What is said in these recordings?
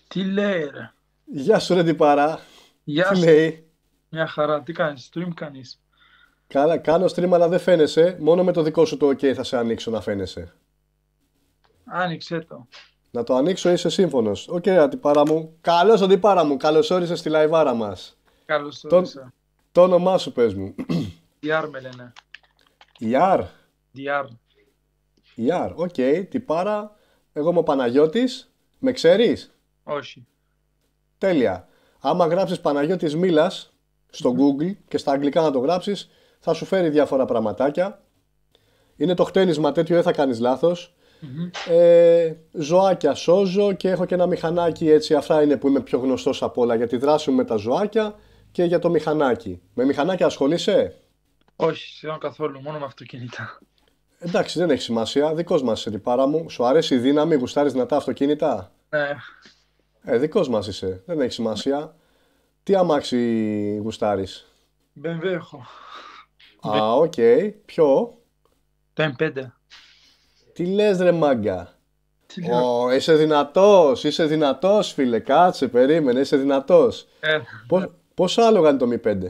Τι λέει ρε. Γεια σου ρε τι παρά. Γεια Τι σου. λέει? Μια χαρά. Τι κάνεις, stream κάνεις? Καλά, κάνω stream αλλά δεν φαίνεσαι. Μόνο με το δικό σου το OK θα σε ανοίξω να φαίνεσαι. Άνοιξε το. Να το ανοίξω, είσαι σύμφωνος? Οκ, αντιπάρα μου. Καλώς αντιπάρα μου. Καλώς όρισες στη λαϊβάρα μας. Καλώς Το, όρισα. το όνομά σου πες μου. DR με λένε. Ιάρ. DR. Ιάρ, οκ, τι πάρα. Εγώ είμαι ο Παναγιώτης. Με ξέρεις? Όχι. Τέλεια. Άμα γράψεις Παναγιώτης Μήλας στο Μμμ. Google και στα αγγλικά να το γράψεις, θα σου φέρει διάφορα πραγματάκια. Είναι το χτένισμα τέτοιο, δεν θα κάνεις λάθος. Μμμ. Ζωάκια σώζω και έχω και ένα μηχανάκι έτσι. Αυτά είναι που είμαι πιο γνωστός από όλα, για τη δράση μου με τα ζωάκια και για το μηχανάκι. Με μηχανάκια ασχολείσαι? Όχι, σχεδόν καθόλου. Μόνο με αυτοκίνητα. Εντάξει, δεν έχει σημασία. Δικός μας είσαι, πάρα μου. Σου αρέσει η δύναμη, γουστάρεις δυνατά αυτοκίνητα? Ναι. Δικός μας είσαι. Δεν έχει σημασία. Τι αμάξι γουστάρεις? BMW έχω. Α, οκ. Ποιο? Το M5. Τι λες ρε μάγκα? Τι λέω. Είσαι δυνατός φίλε. Κάτσε, περίμενε, είσαι δυνατός. Πόσα άλογα είναι το Mi 5?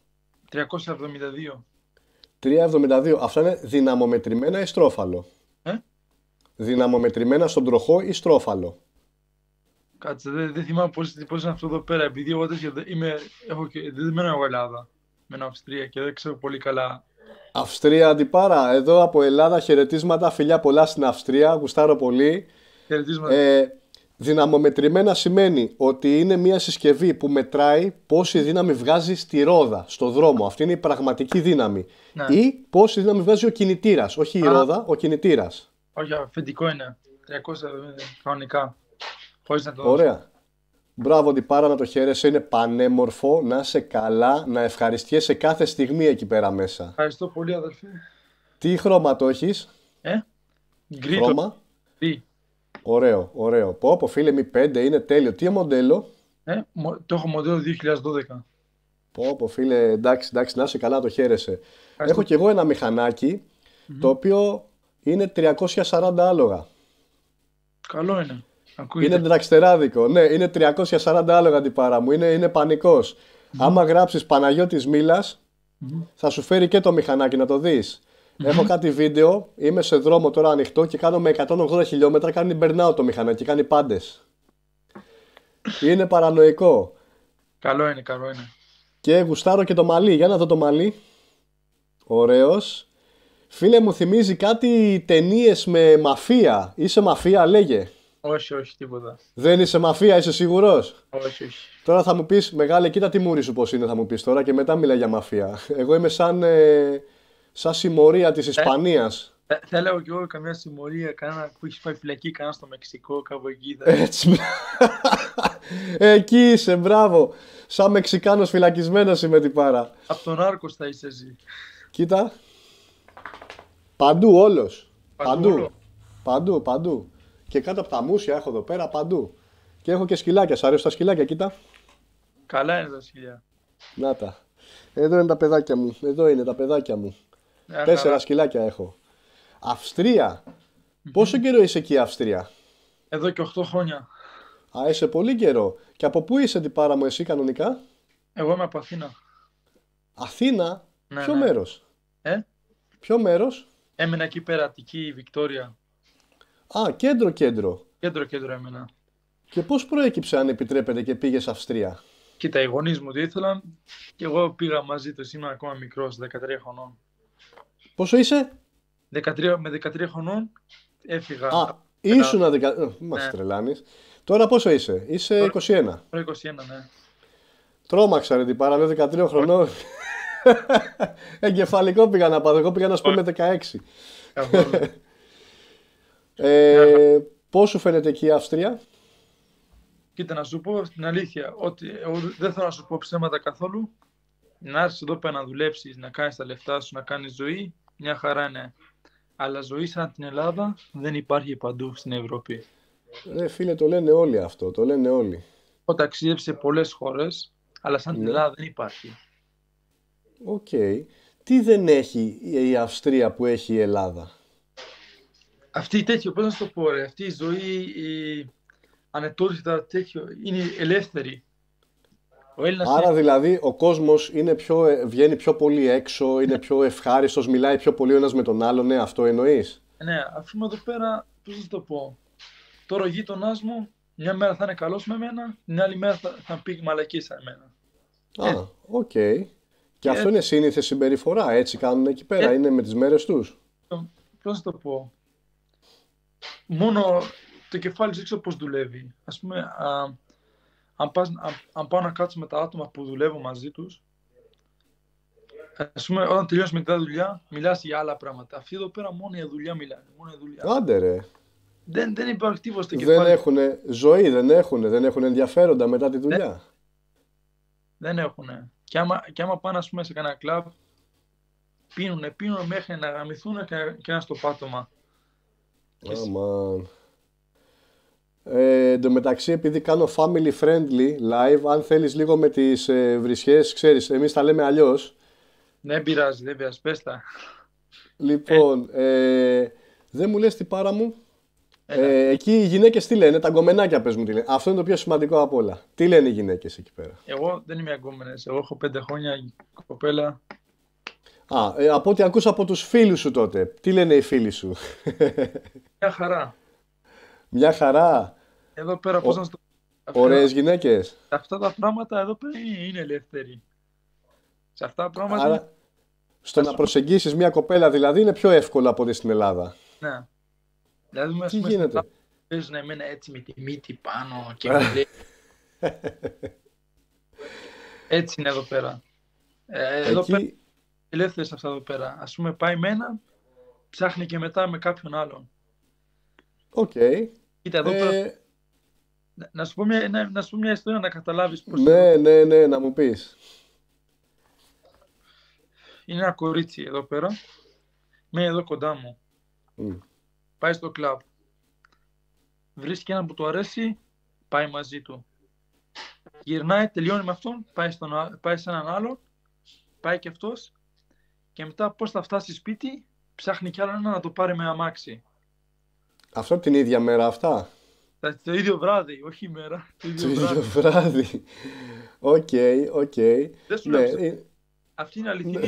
372. 372. Αυτά είναι δυναμομετρημένα ή στρόφαλο? Ε, Δυναμομετρημένα στον τροχό ή στρόφαλο? κάτσε, δεν θυμάμαι πώς είναι αυτό εδώ πέρα. Επειδή εγώ τέτοιο δεν μένω εγώ Ελλάδα. Μένω Αυστρία και δεν ξέρω πολύ καλά. Αυστρία αντιπάρα. Εδώ από Ελλάδα χαιρετίσματα. Φιλιά πολλά στην Αυστρία. Γουστάρω πολύ. Χαιρετίσματα. Ε, δυναμομετρημένα σημαίνει ότι είναι μια συσκευή που μετράει πόση δύναμη βγάζει στη ρόδα, στο δρόμο. Αυτή είναι η πραγματική δύναμη. Ναι. Ή πόση δύναμη βγάζει ο κινητήρας. Όχι η Α, ρόδα, ο κινητήρας. όχι, αφεντικό είναι. 370 κανονικά. Χωρίς να το δώσω. Ωραία. Μπράβο, πάρα να το χαίρεσαι. Είναι πανέμορφο. Να είσαι καλά. Να ευχαριστιέσαι κάθε στιγμή εκεί πέρα μέσα. Ευχαριστώ πολύ, αδελφέ. Τι χρώμα το έχεις? Ε, γκρι το Χρώμα. γκρι. Ωραίο, ωραίο. Πω, φίλε, Mi 5 είναι τέλειο. Τι μοντέλο? Το έχω μοντέλο 2012. Φίλε, εντάξει, εντάξει, να είσαι καλά, να το χαίρεσαι. Έχω Ευχαριστώ. κι εγώ ένα μηχανάκι το Μμμ. οποίο είναι 340 άλογα. Καλό είναι. Είναι Ακούγεται. τραξτεράδικο. Ναι, είναι 340 άλογα αντιπάρα μου. Είναι πανικός. Μμμ. Άμα γράψεις Παναγιώτης Μήλας, Μμμ. θα σου φέρει και το μηχανάκι να το δεις. Έχω Μμμ. κάτι βίντεο, είμαι σε δρόμο τώρα ανοιχτό και κάνω με 180 χιλιόμετρα, κάνει burnout το μηχανάκι, κάνει πάντες. Είναι παρανοϊκό. Καλό είναι, καλό είναι. Και γουστάρω και το μαλλί. Για να δω το μαλλί. Ωραίος. Φίλε, μου θυμίζει κάτι ταινίες με μαφία. Είσαι μαφία, λέγε. Όχι, όχι, τίποτα. Δεν είσαι μαφία, είσαι σίγουρος? Όχι, όχι. Τώρα θα μου πεις, μεγάλε, κοίτα τη μούρη σου πώς είναι, θα μου πεις τώρα και μετά μιλά για μαφία. Εγώ είμαι σαν συμμορία της Ε, Ισπανίας. θα έλεγα και εγώ καμιά συμμορία, κανένα που έχει πάει φυλακή, κανένα στο Μεξικό, κάπου εκεί. Έτσι. Εκεί είσαι, μπράβο. Σαν Μεξικάνος φυλακισμένος είμαι την πάρα. Από τον Άρκος θα είσαι εσύ. Κοίτα. Παντού όλος. Παντού Παντού. όλο. Παντού, παντού. Και κάτω από τα μουσια έχω εδώ πέρα παντού. Και έχω και σκυλάκια. Σ' αρέσουν τα σκυλάκια, κοίτα. Καλά είναι τα σκυλιά. Να τα. Εδώ είναι τα παιδάκια μου. Εδώ είναι τα παιδάκια μου. Μια 4 χαρά. σκυλάκια έχω. Αυστρία. Πόσο Μμμ. καιρό είσαι εκεί, Αυστρία? Εδώ και 8 χρόνια. Α, είσαι πολύ καιρό. Και από πού είσαι την πάρα μου εσύ κανονικά? Εγώ είμαι από Αθήνα. Αθήνα. Ναι, Ποιο ναι. μέρος? Ε, Ποιο μέρος? έμενα εκεί πέρα, Αττική, Βικτόρια. Α, κέντρο κέντρο. Κέντρο, κέντρο έμενα. Και πώς προέκυψε αν επιτρέπετε και πήγες Αυστρία? Κοίτα, οι γονείς μου το ήθελαν και εγώ πήγα μαζί τους. Ήμουν ακόμα μικρός, 13 χρονών. Πόσο είσαι? 13, με 13 χρονών έφυγα Α, από την Ελλάδα. ήσουνα μας Ναι, τρελάνεις. Τώρα πόσο είσαι? Είσαι τώρα 21. τώρα 21, ναι. Τρόμαξα ρε την πάρα, λέω 13 Όχι, χρονών. Εγκεφαλικό πήγα να πάω, εγώ πήγα να σου πω όχι, με 16. καθόλου. Μια χαρά. Πώς σου φαίνεται εκεί η Αυστρία? Κοίτα, να σου πω την αλήθεια, ότι εγώ δεν θέλω να σου πω ψέματα καθόλου. Να έρθεις εδώ πέρα να δουλέψεις, να κάνεις τα λεφτά σου, να κάνεις ζωή, μια χαρά είναι. Αλλά ζωή σαν την Ελλάδα δεν υπάρχει παντού στην Ευρώπη. Φίλε, το λένε όλοι αυτό, το λένε όλοι. Έχω ταξιδέψει σε πολλές χώρες, αλλά σαν την Ναι, Ελλάδα δεν υπάρχει. οκ. Τι δεν έχει η Αυστρία που έχει η Ελλάδα? Αυτή η τέτοιο, πώς να σου το πω, ρε, αυτή η ζωή, ανετότητα τέτοιο, είναι ελεύθεροι. Ο Έλληνας Άρα δηλαδή ο κόσμος βγαίνει πιο πολύ έξω, είναι πιο ευχάριστος, μιλάει πιο πολύ ο ένας με τον άλλον, ναι, αυτό εννοείς? ναι, αφού είμαι εδώ πέρα, πώς θα το πω. Τώρα ο γείτονάς μου, μια μέρα θα είναι καλός με μένα, την άλλη μέρα θα πει μαλακίες σε μένα. Α, οκ. Και αυτό είναι σύνηθες συμπεριφορά, έτσι κάνουν εκεί πέρα, είναι με τις μέρες τους. Πώς θα το πω. Μόνο το κεφάλι δεν ξέρω πώς δουλεύει. Ας πούμε, αν πάω να κάτσω με τα άτομα που δουλεύω μαζί τους, ας πούμε, όταν τελειώσεις με τη δουλειά, μιλάς για άλλα πράγματα. Αυτοί εδώ πέρα μόνο για δουλειά μιλάνε. Μόνο για δουλειά. Άντε ρε. Δεν υπάρχει τίποτα στο κεφάλι. Δεν έχουν ζωή, δεν έχουν ενδιαφέροντα μετά τη δουλειά. Δεν έχουν. Και άμα πάνε, ας πούμε, σε κανένα κλαμπ, πίνουν μέχρι να γαμηθούν και να στο πάτωμα. Αμάν. Εν τω μεταξύ, επειδή κάνω family friendly live, αν θέλεις λίγο με τις βρισιές, ξέρεις, εμείς τα λέμε αλλιώς. Δεν πειράζει, πες τα. Λοιπόν, δεν μου λες τι πάρα μου. Εκεί οι γυναίκες τι λένε, τα γκομενάκια πες μου τι λένε. Αυτό είναι το πιο σημαντικό απ' όλα. Τι λένε οι γυναίκες εκεί πέρα? Εγώ δεν είμαι αγκόμενες, εγώ έχω 5 χρόνια κοπέλα. Από ό,τι ακούσα από τους φίλους σου τότε, τι λένε οι φίλοι σου? Μια χαρά. Μια χαρά. Εδώ πέρα πώς να στο... Ωραίες γυναίκες. Αυτά τα πράγματα εδώ πέρα είναι ελεύθεροι. Σε αυτά τα πράγματα... Άρα, στο να προσεγγίσεις μια κοπέλα δηλαδή είναι πιο εύκολο από ό,τι στην Ελλάδα. Ναι. Δηλαδή, τι γίνεται? Παίζουν εμένα έτσι με τη μύτη πάνω και μου λέει... Έτσι είναι εδώ πέρα. Εδώ πέρα ελεύθερες αυτά εδώ πέρα. Ας πούμε πάει με έναν, ψάχνει και μετά με κάποιον άλλον. Οκ. Κοίτα εδώ πέρα. Να σου πω μια ιστορία να καταλάβεις πώς... Ναι, να μου πεις. Είναι ένα κορίτσι εδώ πέρα. Μένει εδώ κοντά μου. Πάει στο κλαμπ. Βρίσκει έναν που του αρέσει, πάει μαζί του. Γυρνάει, τελειώνει με αυτόν, πάει σε έναν άλλον, πάει και αυτός και μετά πώς θα φτάσει σπίτι, ψάχνει κι άλλο ένα να το πάρει με αμάξι. Αυτό την ίδια μέρα αυτά? Το ίδιο βράδυ, όχι ημέρα. Το ίδιο βράδυ. Οκ. Δεν σου λέω. Αυτή είναι αληθινή.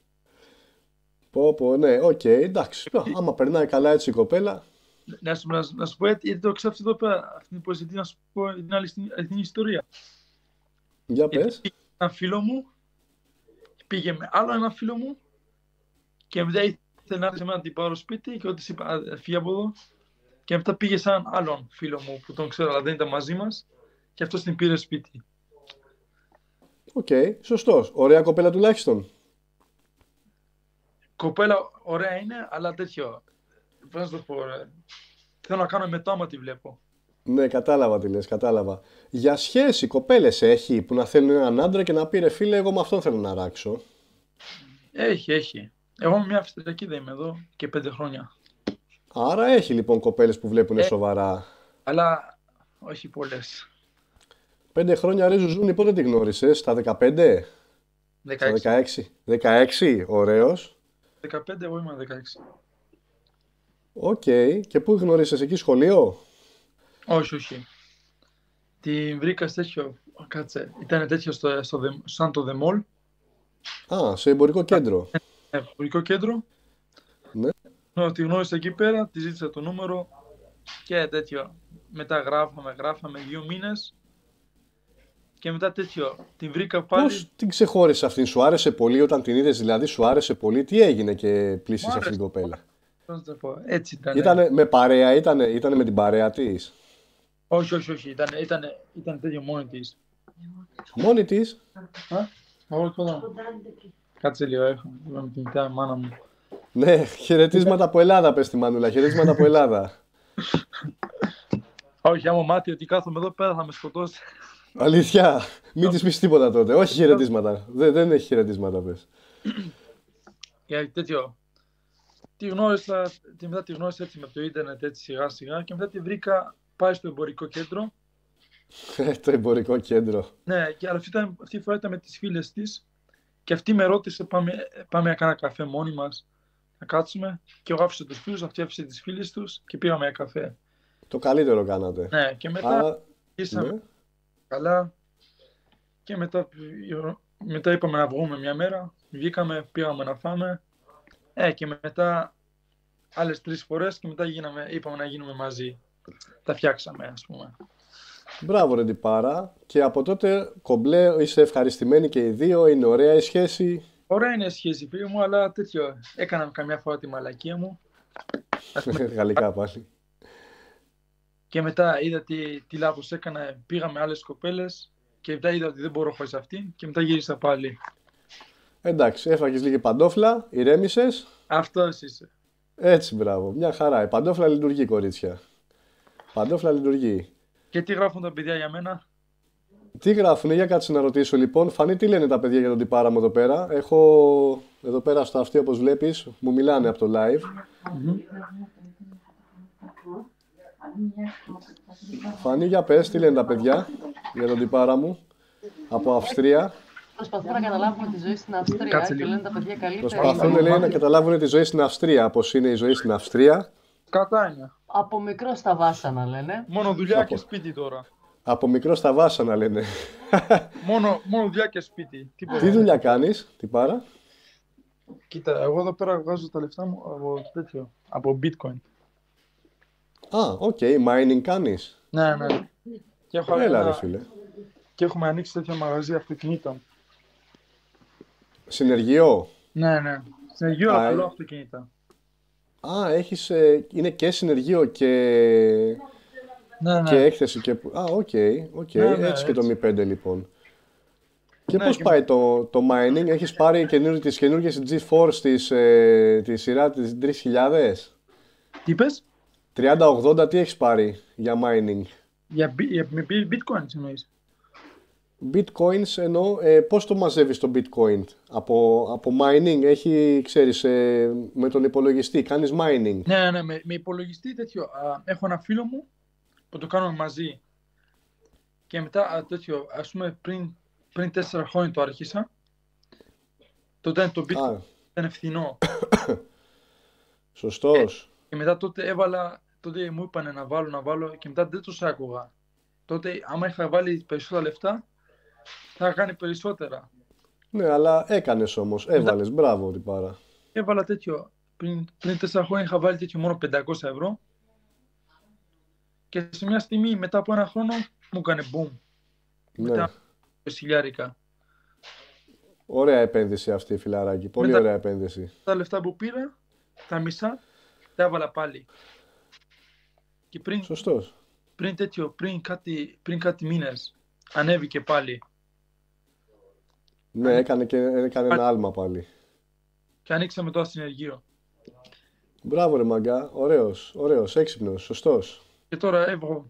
Πω, ναι, οκ, εντάξει. Άμα περνάει καλά έτσι η κοπέλα. Να σου πω γιατί το ξέρω εδώ πέρα. Αυτή είναι να σου πω την αληθινή ιστορία. Για πες. Ένα φίλο μου πήγε με άλλο ένα φίλο μου και μετά ήθελε να έρθει να την πάρω σπίτι και ό,τι είπα φύγε από εδώ και μετά πήγε σε έναν άλλον φίλο μου που τον ξέρω αλλά δεν ήταν μαζί μας και αυτός την πήρε σπίτι. Οκ, σωστός. Ωραία κοπέλα τουλάχιστον. Κοπέλα ωραία είναι, αλλά τέτοιο. Πώς να το πω, θέλω να κάνω μετά άμα τη βλέπω. Ναι, κατάλαβα τι λες, κατάλαβα. Για σχέση, κοπέλες έχει που να θέλουν έναν άντρα και να πει ρε φίλε, εγώ με αυτόν θέλω να ράξω? Έχει. Εγώ με μια Αυστριακίδα είμαι εδώ και 5 χρόνια. Άρα έχει λοιπόν κοπέλες που βλέπουν σοβαρά. Αλλά όχι πολλές. 5 χρόνια ρε Ζουζούνη, πότε τη γνώρισες? Στα 15? 16. Στα 16, ωραίος. 15, εγώ είμαι 16. Οκ, και πού γνώρισες εκεί, σχολείο? Όχι. Την βρήκα τέτοιο, κάτσε, ήταν τέτοιο σαν το The Mall. Σε εμπορικό κέντρο. Εμπορικό κέντρο. Ναι. Τη γνώρισα εκεί πέρα, τη ζήτησα το νούμερο και τέτοιο. Μετά γράφαμε 2 μήνες και μετά τέτοιο, την βρήκα πάλι. Πώς την ξεχώρισες αυτήν, σου άρεσε πολύ όταν την είδες, δηλαδή σου άρεσε πολύ, τι έγινε και πλήσεις αυτήν την κοπέλα? Πώς να το πω, έτσι ήταν. Ήτανε με παρέα, ήτανε με την παρέα της? Όχι, ήταν τέτοιο μόνη της. Μόνη της? Κάτσε λίγο, έχω την κινητά μάνα μου. Ναι, χαιρετίσματα από Ελλάδα πες τη Μανούλα, χαιρετίσματα από Ελλάδα. Όχι, άμα μάθει ότι κάθομαι εδώ πέρα θα με σκοτώσει. Αλήθεια, μην της πεις τίποτα τότε, όχι χαιρετίσματα, δεν έχει χαιρετίσματα πες. Και τέτοιο, μετά τη γνώρισα έτσι με το ίντερνετ έτσι σιγά σιγά και μετά τη βρήκα πάει στο εμπορικό κέντρο. Το εμπορικό κέντρο. Ναι, και αυτή η φορά ήταν με τις φίλες της και αυτή με ρώτησε πάμε να κάνουμε καφέ μόνοι μας, να κάτσουμε και εγώ άφησα τους φίλους, αυτή άφησε τις φίλες τους και πήγαμε για καφέ. Το καλύτερο κάνατε. Ναι, και μετά Άρα, ήσαμε ναι. καλά και μετά είπαμε να βγούμε μια μέρα. Βγήκαμε, πήγαμε να φάμε. Και μετά άλλες 3 φορές και μετά είπαμε να γίνουμε μαζί. Τα φτιάξαμε, ας πούμε. Μπράβο ρε τυπάρα. Και από τότε κομπλέ είσαι ευχαριστημένοι και οι δύο, είναι ωραία η σχέση. Ωραία είναι η σχέση, φίλε μου, αλλά τέτοιο. Έκανα καμιά φορά τη μαλακία μου. Ας πούμε, Γαλλικά πάλι. και μετά είδα τι λάθος έκανα. Πήγαμε άλλες κοπέλες και μετά είδα ότι δεν μπορώ χωρίς αυτή και μετά γύρισα πάλι. Εντάξει, έφαγες λίγη παντόφλα, ηρέμησες. Αυτός είσαι. Έτσι, μπράβο. Μια χαρά. Η παντόφλα λειτουργεί, κορίτσια. Παντόφλα λειτουργεί. Και τι γράφουν τα παιδιά για μένα? Τι γράφουνε, για κάτσε να ρωτήσω λοιπόν. Φανή, τι λένε τα παιδιά για τον τυπάρα μου εδώ πέρα. Έχω εδώ πέρα στο αυτί, όπως βλέπεις, μου μιλάνε από το live. Φανή, για πες, τι λένε τα παιδιά για τον τυπάρα μου από Αυστρία. Προσπαθούν να καταλάβουν τη ζωή στην Αυστρία. Κάτσε Και λίγο. λένε τα παιδιά καλύτερα. Προσπαθούν, λέει, να καταλάβουν τη ζωή στην Αυστρία, πώς είναι η ζωή στην Αυστρία. Κατά είναι. Από μικρό στα βάσανα λένε. Μόνο δουλειά και σπίτι τώρα. Από μικρό στα βάσανα, λένε. Μόνο δουλειά και σπίτι. Τίποτα. Τι δουλειά κάνεις, τυπάρα? Κοίτα, εγώ εδώ πέρα βγάζω τα λεφτά μου από bitcoin. Α, οκ, mining κάνεις. Ναι, ναι. Και, Έλα ρε φίλε. και έχουμε ανοίξει τέτοια μαγαζί αυτοκινήτων. Συνεργείο. Ναι, ναι. Συνεργείο, Α, απλό αυτοκίνητα. Α, έχεις, είναι και συνεργείο και, Ναι, ναι. και έκθεση και... Α, οκ, οκ. Ναι, ναι, Έτσι και το Mi 5 λοιπόν. Και Ναι, πώς και- πάει το mining, έχεις πάρει τις καινούργιες GeForce τη σειρά της 3000, Τι είπες? 3080, τι έχεις πάρει για mining? Με bitcoin εννοείς? Bitcoins εννοώ, πώς το μαζεύεις το bitcoin? Από mining, έχει, ξέρεις, με τον υπολογιστή, κάνεις mining. Ναι, ναι, με υπολογιστή τέτοιο. Έχω ένα φίλο μου που το κάνουμε μαζί. Και μετά τέτοιο, ας πούμε πριν 4 χρόνια το άρχισα. Τότε το bitcoin Α, ήταν φθηνό. σωστός. Και μετά τότε μου είπανε να βάλω και μετά δεν τους άκουγα. Τότε άμα είχα βάλει περισσότερα λεφτά θα είχα κάνει περισσότερα. Ναι, αλλά έκανες όμως, έβαλες, μπράβο τυπάρα. Έβαλα τέτοιο, πριν 4 χρόνια είχα βάλει τέτοιο μόνο 500 ευρώ και σε μια στιγμή μετά από ένα χρόνο μου έκανε boom. Ναι. Μετά 20.000. Ωραία επένδυση αυτή, φιλαράκι. Πολύ Μετά- ωραία επένδυση. Τα λεφτά που πήρα, τα μισά, τα έβαλα πάλι. Και Σωστός. πριν κάτι μήνες ανέβηκε πάλι. Ναι, έκανε ένα άλμα πάλι. Και ανοίξαμε τώρα συνεργείο. Μπράβο ρε μαγκά, ωραίος, έξυπνος, σωστός. Και τώρα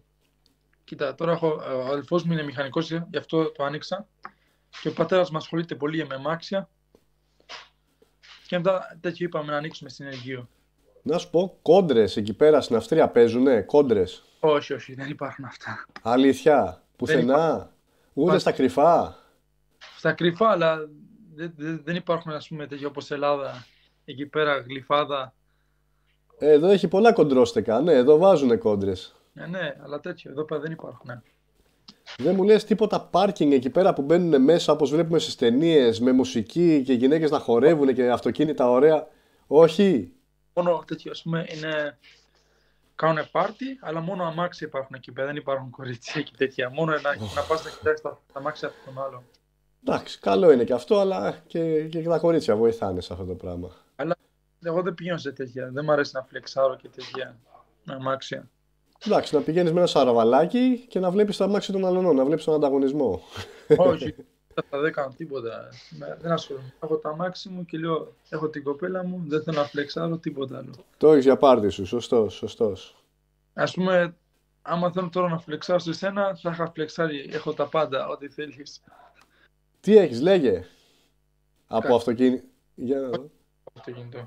ο αδελφός μου είναι μηχανικός, γι' αυτό το άνοιξα. Και ο πατέρας μου ασχολείται πολύ με αμάξια. Και μετά τέτοιο είπαμε να ανοίξουμε συνεργείο. Να σου πω, κόντρες εκεί πέρα στην Αυστρία παίζουνε, κόντρες. Όχι, δεν υπάρχουν αυτά. Αλήθεια, πουθενά, ούτε στα κρυφά. Στα κρυφά, αλλά δεν υπάρχουν, ας πούμε, τέτοιο όπως Ελλάδα. Εκεί πέρα γλυφάδα. Εδώ έχει πολλά κοντρόστεκα, ναι, εδώ βάζουνε κόντρες. Ναι, αλλά τέτοιο, εδώ πέρα δεν υπάρχουν. Δεν μου λες τίποτα πάρκινγκ εκεί πέρα που μπαίνουν μέσα όπως βλέπουμε στις ταινίες με μουσική και γυναίκες να χορεύουν και αυτοκίνητα ωραία? Όχι. Μόνο τέτοιο, ας πούμε, κάνουν πάρτι, αλλά μόνο αμάξια υπάρχουν εκεί πέρα. Δεν υπάρχουν κορίτσια και τέτοια. Μόνο να πας να κοιτάξεις τα αμάξια από τον άλλον. Εντάξει, καλό είναι και αυτό, αλλά και τα κορίτσια βοηθάνε σε αυτό το πράγμα. Αλλά εγώ δεν πηγαίνω σε τέτοια. Δεν μου αρέσει να φλεξάρω και τέτοια αμάξια. Εντάξει, να πηγαίνεις με ένα σαραβαλάκι και να βλέπεις τα αμάξια των αλλωνών, να βλέπεις τον ανταγωνισμό. Όχι, δεν κάνω τίποτα. Δεν ασχολούμαι. Έχω τα αμάξι μου και λέω: έχω την κοπέλα μου, δεν θέλω να φλεξάρω τίποτα άλλο. Το έχεις για πάρτι σου, σωστός. Ας πούμε, άμα θέλω τώρα να φλεξάρω σε σένα, θα είχα φλεξάρει. Έχω τα πάντα, ό,τι θέλεις. Τι έχεις, λέγε. Από Κάτι. αυτοκίνητο. Για να δω. Αυτοκίνητο.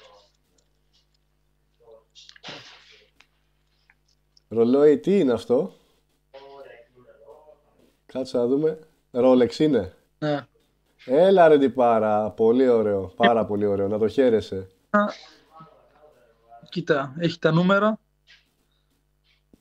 Ρολόι, τι είναι αυτό? Κάτσε να δούμε. Rolex είναι. Ναι. Έλα ρε τυπάρα, πολύ ωραίο, πάρα πολύ ωραίο, να το χαίρεσαι. Κοίτα, έχει τα νούμερα.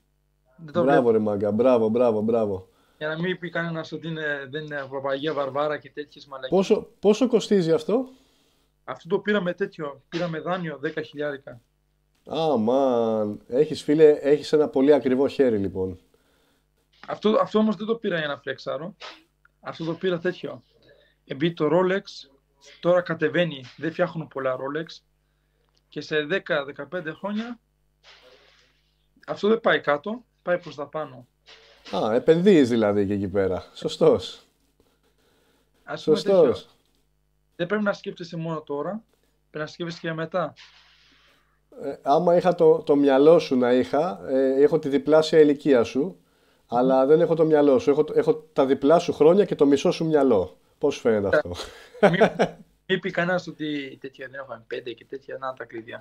Δεν το Μπράβο βλέπω. ρε μάγκα, μπράβο. Για να μην πει κανένας ότι δεν είναι Παπαγία Βαρβάρα και τέτοιες μαλακίες. Πόσο κοστίζει αυτό? Αυτό το πήραμε τέτοιο. Πήραμε δάνειο 10 χιλιάρικα. Αμάν, έχεις ένα πολύ ακριβό χέρι λοιπόν. Αυτό όμως δεν το πήρα για να φλεξάρω. Αυτό το πήρα τέτοιο. Επειδή το Rolex τώρα κατεβαίνει, δεν φτιάχνουν πολλά Rolex και σε 10-15 χρόνια αυτό δεν πάει κάτω, πάει προς τα πάνω. Α, επενδύεις δηλαδή και εκεί πέρα. Σωστός. Ας πούμε τέτοιο. Σωστός. Δεν πρέπει να σκέφτεσαι μόνο τώρα, πρέπει να σκέφτεσαι και μετά. Άμα είχα το μυαλό σου να έχω τη διπλάσια ηλικία σου, αλλά δεν έχω το μυαλό σου. Έχω τα διπλά σου χρόνια και το μισό σου μυαλό. Πώς φαίνεται αυτό? Μην πει κανένας ότι τέτοια δεν έχω 5 και τέτοια, να τα κλειδιά.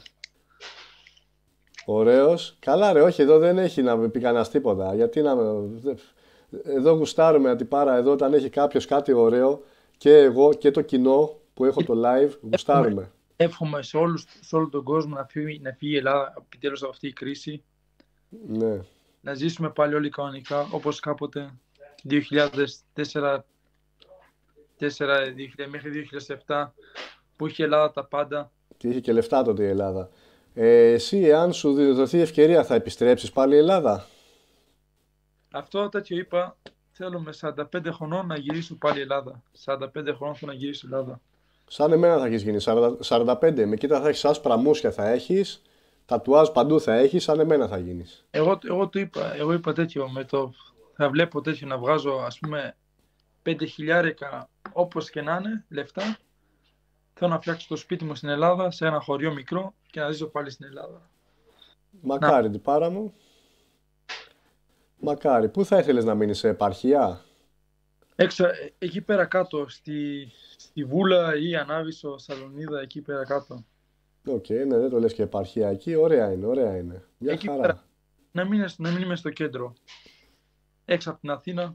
Ωραίος. Καλά ρε, όχι, εδώ δεν έχει να πει κανένας τίποτα. Γιατί εδώ γουστάρουμε αντιπάρα, εδώ όταν έχει κάποιος κάτι ωραίο, και εγώ και το κοινό που έχω το live, γουστάρουμε. Εύχομαι σε όλο τον κόσμο να φύγει η Ελλάδα επιτέλους από αυτή η κρίση. Ναι. Να ζήσουμε πάλι όλοι κανονικά, όπως κάποτε 2004 μέχρι 2007 που είχε η Ελλάδα τα πάντα. Και είχε και λεφτά τότε η Ελλάδα. Εσύ, εάν σου δοθεί ευκαιρία, θα επιστρέψεις πάλι η Ελλάδα? Αυτό τέτοιο είπα, θέλω με 45 χρονών να γυρίσω πάλι η Ελλάδα. 45 χρονών θέλω να γυρίσω η Ελλάδα. Σαν εμένα θα έχεις γίνει, 45. Με κοίτα θα έχεις άσπρα μουσια, θα έχεις, τατουάζ παντού θα έχεις, σαν εμένα θα γίνεις. Εγώ είπα τέτοιο, θα βλέπω τέτοιο να βγάζω ας πούμε 5 χιλιάρικα όπως και να είναι λεφτά. Θέλω να φτιάξω το σπίτι μου στην Ελλάδα, σε ένα χωριό μικρό και να ζήσω πάλι στην Ελλάδα. Μακάρι, την πάρα μου. Μακάρι. Πού θα ήθελες να μείνεις, σε επαρχία? Έξω, εκεί πέρα κάτω, στη Βούλα ή Ανάβησο, Σαλονίδα, εκεί πέρα κάτω. Οκ, ναι, δεν το λες και επαρχία εκεί. Ωραία είναι. Μια Εκεί χαρά. πέρα. Να μην είμαι στο κέντρο. Έξω από την Αθήνα.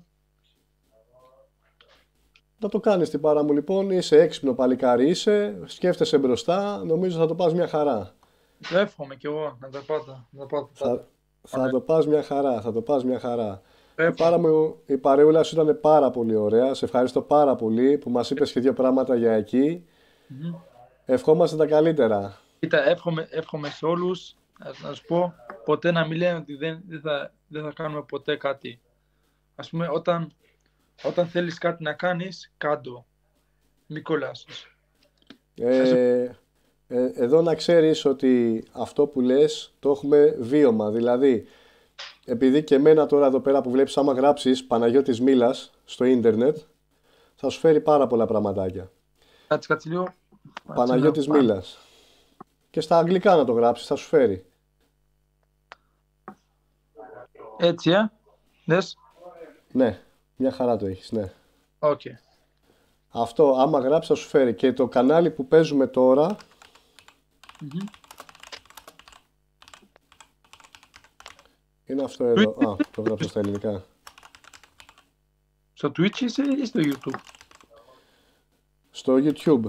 Θα το κάνεις την πάρα μου λοιπόν, είσαι έξυπνο παλικάρι, σκέφτεσαι μπροστά, νομίζω θα το πας μια χαρά. Το εύχομαι κι εγώ να τα πάω. Θα το πας μια χαρά. Εύχομαι. Η παρεούλα σου ήταν πάρα πολύ ωραία. Σε ευχαριστώ πάρα πολύ που μας είπες και δύο πράγματα για εκεί. Ευχόμαστε τα καλύτερα. Κοίτα, εύχομαι σε όλους να σου πω ποτέ να μην λένε ότι δεν θα κάνουμε ποτέ κάτι. Ας πούμε, όταν θέλεις κάτι να κάνεις, κάντο. Μη κολλάσεις. Εδώ να ξέρεις ότι αυτό που λες το έχουμε βίωμα. Δηλαδή, επειδή και εμένα τώρα εδώ πέρα που βλέπεις, άμα γράψεις Παναγιώτης Μήλας στο ίντερνετ, θα σου φέρει πάρα πολλά πραγματάκια. Κάτσε λίγο. Παναγιώτης Μήλας. Και στα αγγλικά να το γράψεις, θα σου φέρει. Έτσι, δες. Ναι, μια χαρά το έχεις, ναι. Okay. Αυτό, άμα γράψεις, θα σου φέρει. Και το κανάλι που παίζουμε τώρα, είναι αυτό εδώ. Α, το γράψω στα ελληνικά. Στο Twitch είσαι ή στο YouTube? Στο YouTube.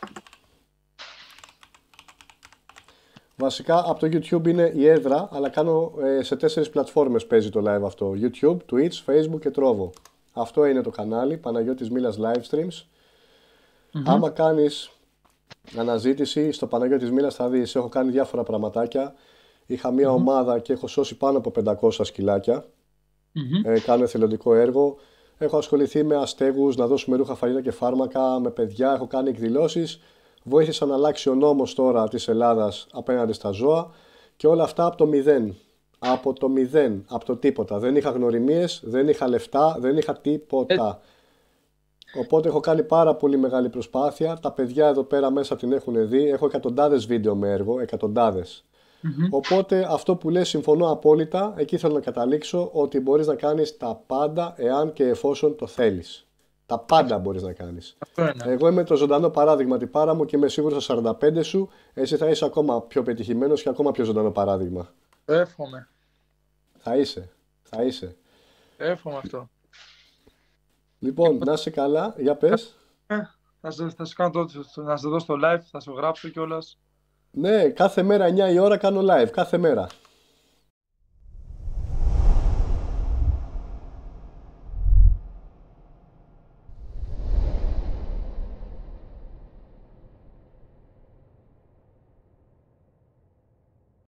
Βασικά από το YouTube είναι η έδρα, αλλά κάνω σε 4 πλατφόρμες παίζει το live αυτό. YouTube, Twitch, Facebook και Trovo. Αυτό είναι το κανάλι, Παναγιώτης Μήλας Live Streams. Άμα κάνεις αναζήτηση στο Παναγιώτης Μήλας θα δεις, έχω κάνει διάφορα πραγματάκια. Είχα μια ομάδα και έχω σώσει πάνω από 500 σκυλάκια. Κάνω εθελοντικό έργο. Έχω ασχοληθεί με αστέγους, να δώσουμε ρούχα, φαγητά και φάρμακα, με παιδιά, έχω κάνει εκδηλώσεις. Βοήθησα να αλλάξει ο νόμος τώρα της Ελλάδας απέναντι στα ζώα και όλα αυτά από το μηδέν. Από το μηδέν, από το τίποτα. Δεν είχα γνωριμίες, δεν είχα λεφτά, δεν είχα τίποτα. Οπότε έχω κάνει πάρα πολύ μεγάλη προσπάθεια. Τα παιδιά εδώ πέρα μέσα την έχουν δει. Έχω εκατοντάδες βίντεο με έργο, εκατοντάδες. Οπότε αυτό που λες συμφωνώ απόλυτα. Εκεί θέλω να καταλήξω ότι μπορείς να κάνεις τα πάντα εάν και εφόσον το θέλεις. Τα πάντα μπορείς να κάνεις. Εγώ είμαι το ζωντανό παράδειγμα την πάρα μου και είμαι σίγουρος στα 45 σου εσύ θα είσαι ακόμα πιο πετυχημένος και ακόμα πιο ζωντανό παράδειγμα. Εύχομαι. Θα είσαι. Εύχομαι αυτό. Λοιπόν, να είσαι καλά, για πες. Θα σου κάνω να σε δω στο live, θα σου γράψω κιόλας. Ναι, κάθε μέρα 9 η ώρα κάνω live, κάθε μέρα.